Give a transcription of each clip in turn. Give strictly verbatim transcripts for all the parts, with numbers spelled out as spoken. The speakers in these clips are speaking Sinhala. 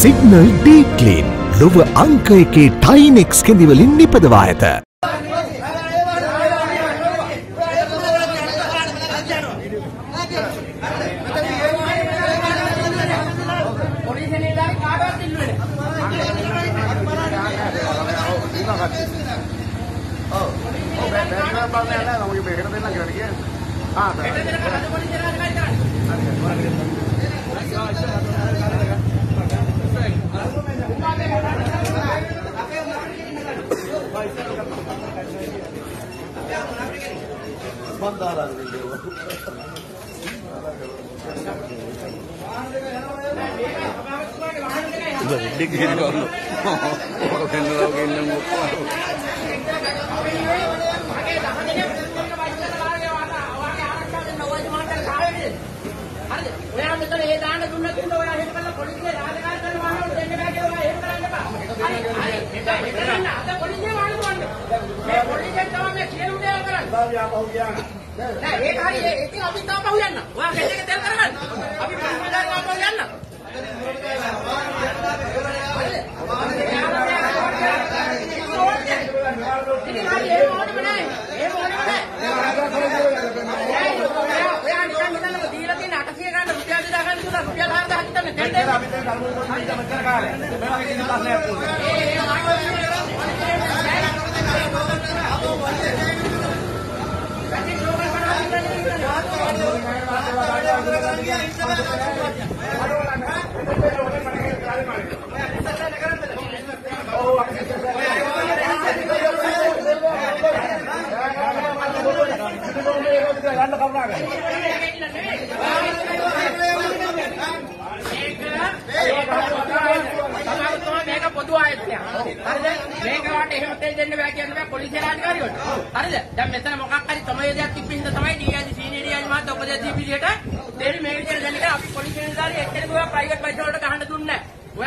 සිග්නල් ඩීප් ක්ලීන් ලොව අංක එකේ ටයිනෙක්ස් කෙඳිවලින් නිපදවා ඇත.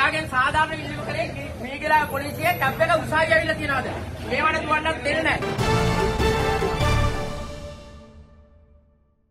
සාධාරණ ඉල්ලීම කරේ මේ ගිලා පොලිසිය ටැබ් එක උසාවිය ඇවිල්ලා තියනවාද මේවට දුවන්නත් දෙන්නේ නැහැ.